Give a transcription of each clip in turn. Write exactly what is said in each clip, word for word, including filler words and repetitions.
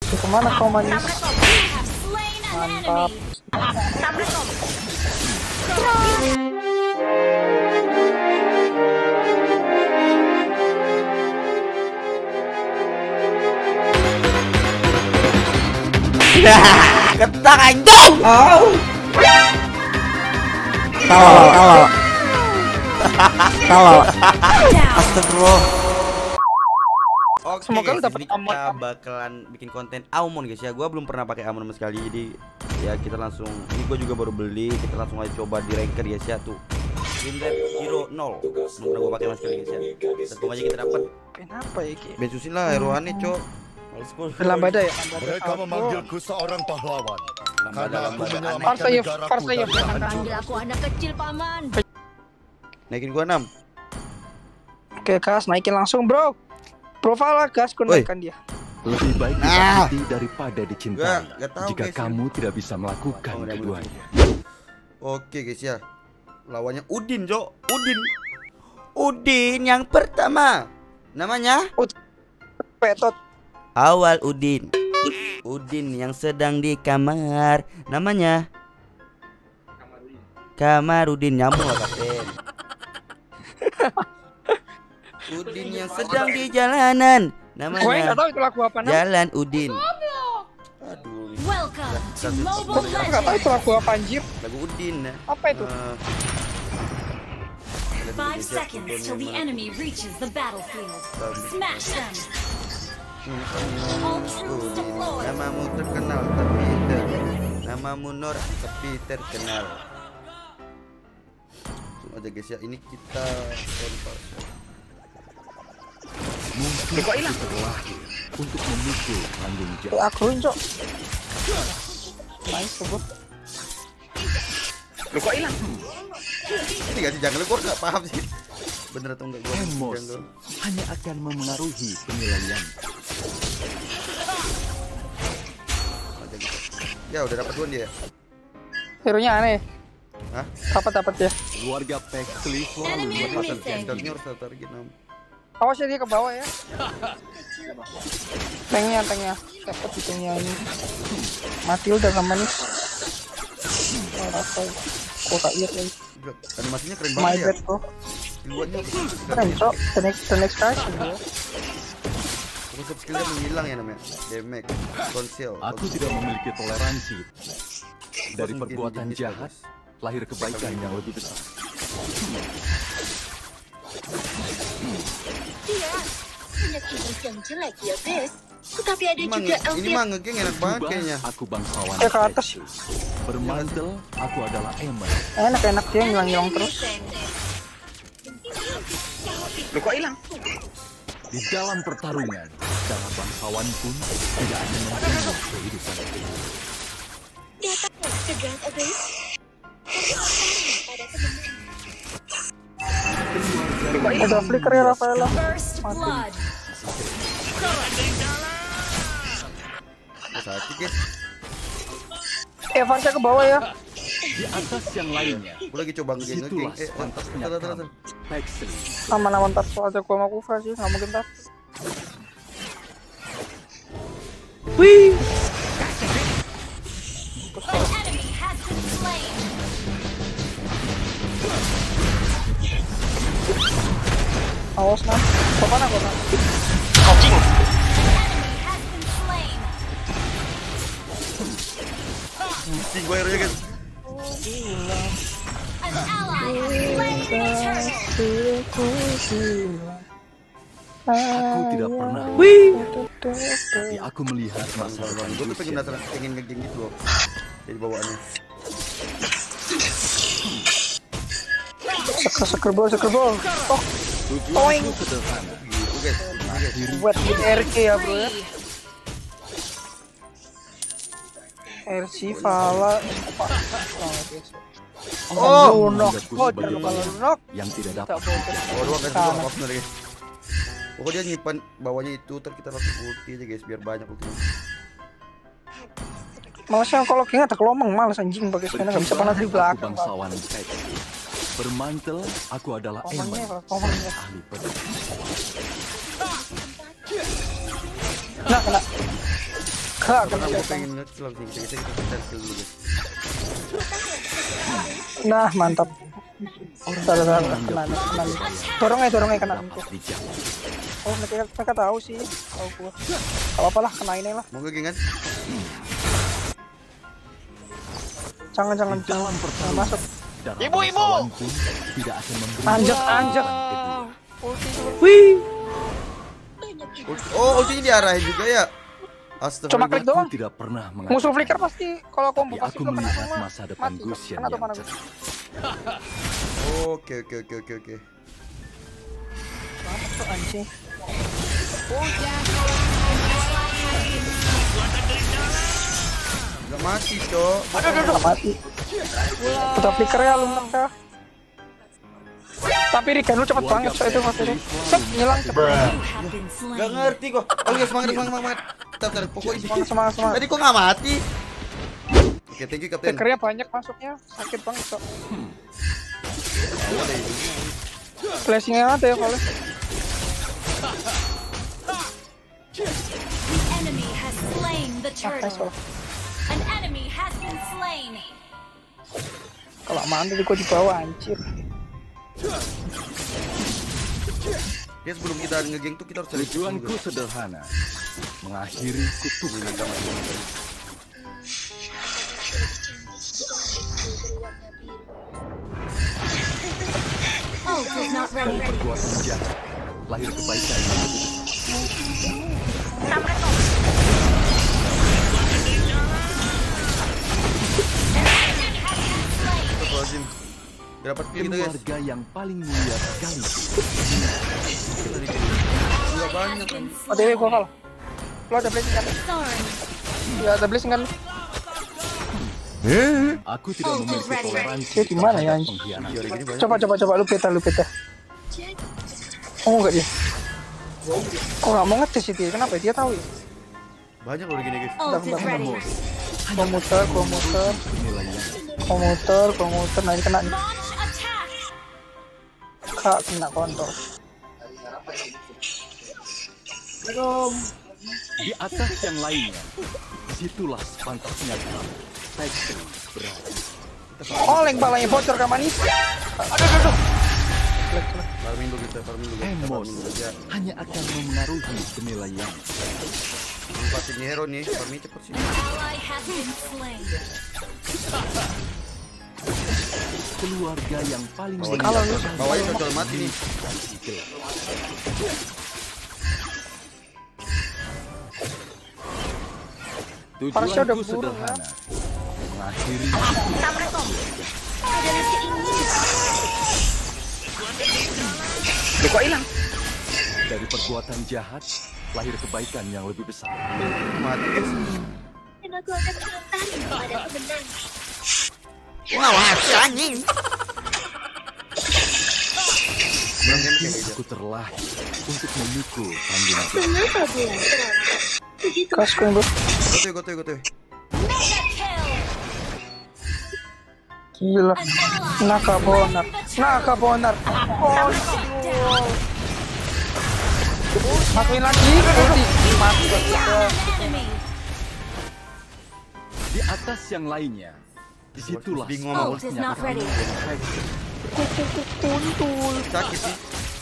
Kemana kau manis? Mantap. Ketak anjing. Oh. Tawa, tawa. Tawa. Astagfirullah. Oke, Semoga guys, dapat ini kita Amon. bakalan bikin konten Amon guys ya. Gua belum pernah pakai Amon sama sekali, jadi ya kita langsung. Ini gua juga baru beli. Kita langsung aja coba di ranker guys ya tuh. Win rate hero nol. Belum pernah gua pakai sama sekali guys ya. Tentu aja kita dapat. Kenapa ya Ki? Bensusin lah heroannya, Cok. Males gua. Lambada ya. Mereka memanggilku seorang pahlawan karena aku menyelamatkan Parsayef, negaraku Parsayef. dari hancur. Panggil aku anak kecil, Paman. Naikin gua enam. Oke, gas naikin langsung, Bro. Profile gas ku Woi. naikkan dia. Lebih baik Nah. disakiti daripada Gua dicintai nggak tahu jika guys. kamu tidak bisa melakukan Oh, udah keduanya. Oke guys ya. Lawannya Udin, Cok. Udin. Udin yang pertama. Namanya Petot. Awal Udin. Udin yang sedang di kamar. Namanya Kamarudin. Nyambung lah kapten. Udin yang sedang di jalanan. Gue nggak Namanya tahu itu lagu apa, Nam. Jalan Udin. Aduh, ini Welcome to Gue Mobile nggak tahu itu Legends. lagu apa anjir. lagu Udin ya. Apa itu? Eh, Five seconds till the enemy reaches the battlefield. Smash them. All troops Udin, deployed. namamu terkenal tapi ter namamu Nur tapi terkenal. Langsung aja guys ya, ini kita kontak. Mungkin terlahir untuk memikul tanggung Tuh jawab. akruin, Cok. Nice sebut. Lu kok hilang? Ini gak sih jangan, gua nggak paham sih bener atau enggak gua Emosi jungle. hanya akan memengaruhi penilaian. Aja gitu. Ya udah dapat duluan dia. Hero-nya aneh. Hah? Apa dapat ya? Keluarga Pexley selalu Enemy mendapatkan missing. Stoknya harus target enam. Awas ya dia ke bawah ya. Tanknya, tanknya. Dapat di tanknya ini. Mati udah sama nih. Oh, apa? Kok kak iya lagi. Gila, animasinya keren My banget ya. bad, bro. Keluarnya Keren, Cok. The next, the next version dia. konsep skillnya menghilang ya namanya. Damage, conceal. Aku tidak memiliki toleransi. Dari Langsung bikin perbuatan jenis jahat bagus. lahir kebaikan yang lebih besar. Dia punya kibrit yang jelek ya, Bes. Tetapi ada Emang, juga ini Elvira. mah ngegeng enak banget Jubah, kayaknya. aku bangsawan Eh, ke atas. Pexley. Bermantel, aku adalah Emma. Enak-enak dia ngilang-ngilang terus. Lu kok hilang? Di dalam pertarungan, darah bangsawan pun tidak akan membunuh kehidupan. Datang ke Grand Abyss. Pada kemenangan. Ada flicker ya, Rafaela. First blood. Oh, sakit guys. Eh, Varsha ke bawah ya. Di atas yang lainnya, Gua lagi coba ngegeng ngegeng. situlah Eh, pantasnya tar, tar, tar, kamu, tar. Pexley. Aman-aman tar soalnya gua sama Kufra sih, nggak mungkin tar. Wih. An enemy has been slain. Awas Nam. Kapan aku Nam? An enemy has been slain. Pusing gua hero guys. An ally has slain an eternal. Aku tidak pernah, Wih. tapi aku melihat masa depan Gua tuh pengen Rusia. penasaran, pengen ngegeng gitu loh. Dari bawaannya. Seker-seker bol, seker bol. Oh, Tujuanku sederhana, Gitu guys. Gitu, guys. buat bikin R K ya bro ya. R C Vala. Oh, Lunok. membuatku Oh, sebagai kalau orang lunok. yang tidak Tak dapat boleh. Oh, dua guys, dua off nih guys. Pokoknya dia nyimpan bawahnya itu, ntar kita langsung ulti aja guys, biar banyak ultinya. Malasnya kalau kayaknya tak kelomong, malas anjing pakai skin nggak bisa panah dari Aku belakang. bangsawan Pexley. Bermantel, aku adalah Komannya, Emma, komannya. ahli pedang. Kena, kena. Kak, Karena kena gue setan. pengen nge-kill langsung kita kita kita kill dulu guys. Nah, mantap. Salah salah kena kena. Dorong aja, dorong aja kena itu. Oh, mereka mereka tahu sih. Tahu gua. Kalau apalah kenain aja lah. Mau ngegeng kan? Jangan jangan jangan jangan masuk. Ibu, ibu. Tidak akan memberi Anjak anjak. Wih. Oh, ultinya diarahin juga ya. Astagfirullah. Cuma klik doang. Aku tidak pernah mengatakan. Musuh flicker pasti kalau combo Tapi pasti aku belum kena melihat semua. masa depan Mati. Gusion Kena tuh yang mana? cerah. Oke oke oke oke oke. Apa tuh anjing? Gak mati, Cok. Nggak mati. Udah flicker ya lu mereka. Tapi Rigan lu cepet banget so itu materi. Set ngilang cepet. You have been slain. Gak ngerti kok. Oh iya semangat semangat semangat. Bentar, bentar. Pokoknya Semangat semangat semangat. tadi kok gak mati? Oke, thank you Kapten. Flickernya banyak masuknya. Sakit banget so. Flashingnya ada ya kalau. Enemy has slain the Nice turtle. loh. An enemy has been slain. Kelamaan tadi gua di bawah anjir. Ya sebelum kita ngegeng tuh kita harus cari Tujuanku sederhana, mengakhiri kutukan. Ult is not ready. Perbuatan jahat, lahir kebaikan yang lebih besar. Astagfirullahaladzim. Gak dapat kill kita guys. Keluarga yang paling mulia sekali. Gak banyak kan. O T W gua kalah. Lu ada blessing kan? Sorry. Ya ada blessing kan? Aku tidak memiliki toleransi Dia gimana ya, terhadap anjing? pengkhianatan. Iya, gini banyak. Coba coba coba lu beta lu beta. Oh enggak dia. Kok nggak mau ngetes sih dia? Kenapa dia tahu ya? Banyak loh gini guys. Ult is ready. Gua muter, gua muter, Penilaian gua muter, gua muter, nah ini kena nih. Launch attack. Kak kena kontol. di atas yang lainnya, disitulah pantasnya Tekstil berada. Oleng balanya bocor ke manis. Aduh aduh aduh. Farming dulu kita, farming dulu. Kita Emos farming dulu aja. hanya akan memengaruhi penilaian. Lepasin nih hero nih, farming cepet sih. Ally has been slain. Keluarga yang paling Bawahnya Kalau cocol, lu- bawahnya cocol mati nih. Parasnya udah Tujuanku burung, sederhana, mengakhiri Dia kok hilang? dari perbuatan jahat lahir kebaikan yang lebih besar. Mati guys. Dan aku akan bertahan pada kebenaran. Bang game kayak gitu. Aku terlahir untuk memikul tanggung jawab. Kenapa bulan terang? Begitu Kas gue bro. Gotoy, gotoy, gotoy. Mega kill. Gila. An ally Naka has bonar. slain the turtle. Naka bonar. Oh, Down. masukin lagi. Ulti. Mati. An enemy. Di atas yang lainnya, disitulah Bingung sama Ult is not ready. Kuntul. Sakit sih.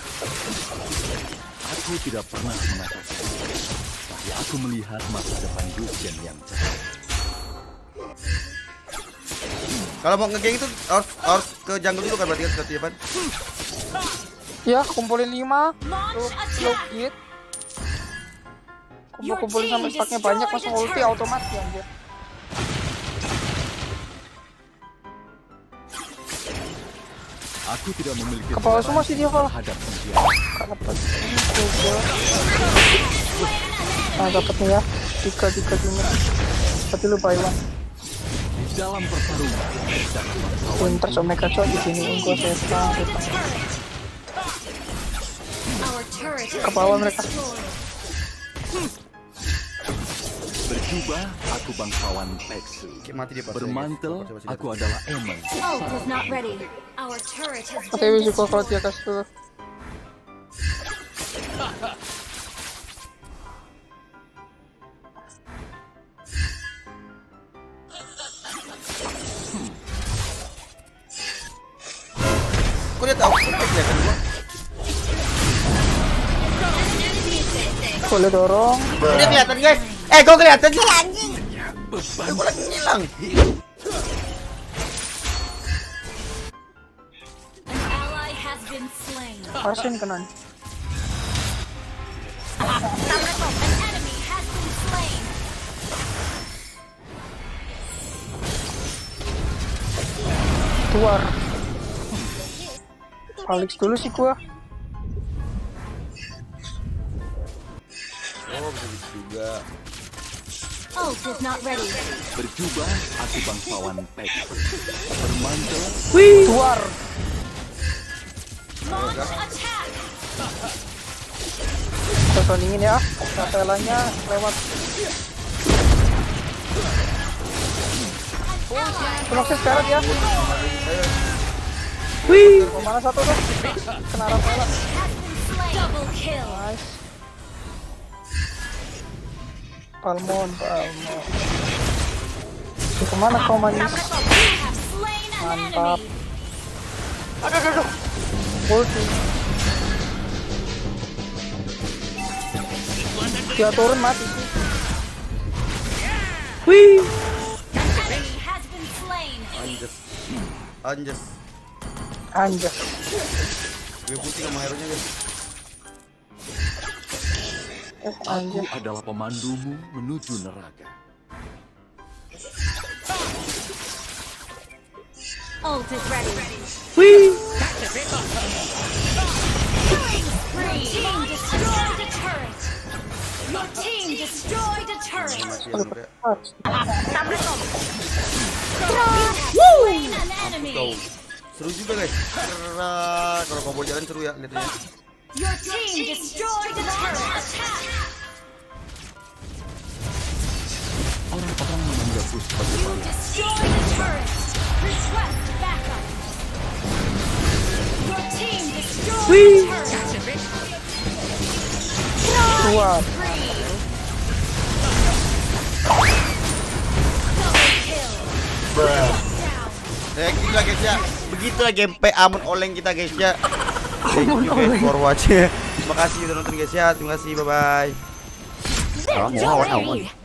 Aku tidak pernah mengatakan, tapi aku melihat masa depan Gusion yang cerah. Kalau mau ngegeng itu harus harus ke jungle dulu kan berarti kan berarti ya Pan? Ya, kumpulin lima. Lu Launch lu attack. hit. Kumpul kumpulin sampai stacknya banyak langsung ulti otomatis anjir. Aku tidak memiliki Kepala semua sih dia, Val. terhadap pengkhianatan. Gak dapet. Nah dapet nih ya. Tiga tiga lima. Tapi lupa Iwan. Di dalam pertarungan, jangan bangsawan Pinter so mereka coba di sini gua saya sekarang. Our turret has Ke bawah been mereka. destroyed. berjubah, aku bangsawan Peksu. Kayak mati dia pas. Bermantel, aku adalah Emon. Ult is not ready. Our turret has O T W been juga kalau dia destroyed. kasih tuh. kok dia tahu kelihatan gua. Boleh dorong. Dia kelihatan guys. Eh kok kelihatan sih anjing. Gua lagi hilang. An ally has been slain. Arsen kanan. An enemy has been slain. Keluar. Alex dulu sih gua. Oh bisa gitu juga. Ult is not ready. Berjubah aku bangsawan Pex. Bermantel. Keluar. Launch attack. Toningin ya. Katelanya lewat. Smoke sekarang ya. Wih. Mana satu tuh? Kena Rafaela. Double kill. Nice. Palmon, Palmon. Di kemana kau manis? You have slain an Mantap. enemy. Aduh, aduh, aduh. Ulti. Dia turun mati sih. Wih. An enemy has been slain. Anjas. Anjas. Anjas. Gue pusing sama hero-nya guys. Eh, Aku anjas. adalah pemandumu menuju neraka. Ult is ready. Wih. Killing spree. Team destroyed a turret. Your team destroyed a turret. Mati ya mereka. You have slain an enemy. Tahu. Seru juga guys. Kerak. Kalau combo jalan seru ya lihatnya. Your team destroyed a turret. Attack. Orang-orang menganggapku sebagai You destroyed a turret. Request backup. Your team destroyed a turret. Keluar. Spree. Double kill. Down. Ya gila guys ya. Begitulah gameplay Amon Oleng kita guys ya. Thank you guys for watching. Terima kasih udah nonton guys ya. Terima kasih, bye bye. Victory.